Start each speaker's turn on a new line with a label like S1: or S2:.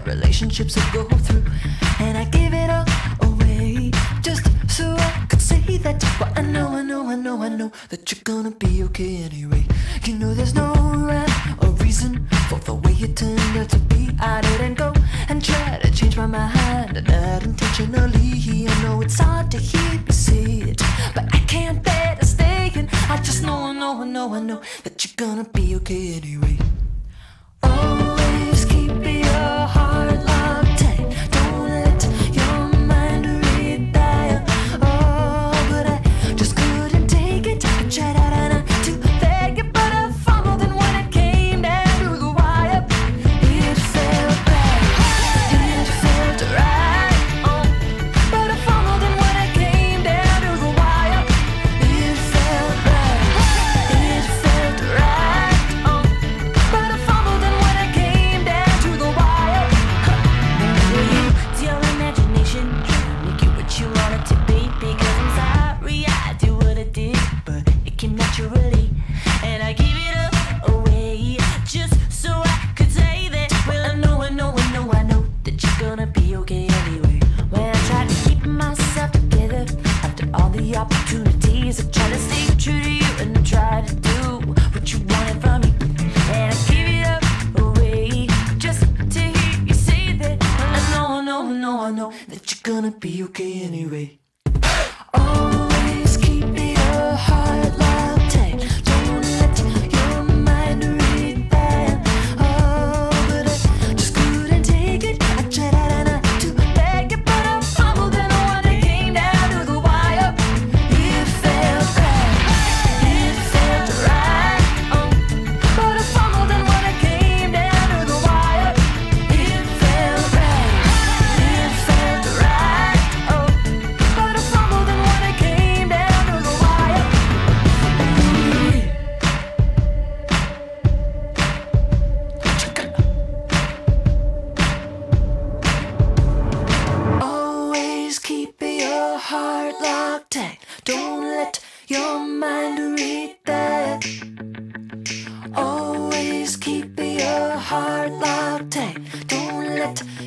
S1: that relationships will go through. And I give it all away just so I could say that. But I know that you're gonna be okay anyway. You know there's no rhyme or reason for the way you turned out to be. I didn't go and try to change my mind, not intentionally. I know it's hard to hear me say it, but I can't bear to stay. And I just know that you're gonna be okay anyway. Always keep your heart locked tight. Don't let your mind read fire. Oh, but I just couldn't take it. I tried out not to beg it, but I fumbled, and when it came down to the wire, it felt right. It felt right. Oh, but I fumbled, and when it came down to the wire, it felt right. It felt right. Oh, but I fumbled, and when it came down to the wire, it's your imagination trying to make you what you want it to be. Because I'm sorry I do what I did, but it came naturally, and I gave it up away just so I could say that. Well, I know that you're gonna be okay anyway. When I try to keep myself together after all the opportunities, I try to stay true to you, and I try to do what you wanted from me, and I give it up away just to hear you say that. Well, I know that you're gonna be okay anyway. Always keep your heart locked tight. Don't let your mind read fire. Oh, but I just couldn't take it. I tried out not to beg it, but I fumbled, and when it came down to the wire, it felt right. It felt right. Oh, but I fumbled, and when it came down to the wire, it felt right. It felt right. Oh, but I fumbled, and when it came down to the wire, always keep your heart locked tight. Don't let your mind read that. Always keep your heart locked tight. Don't let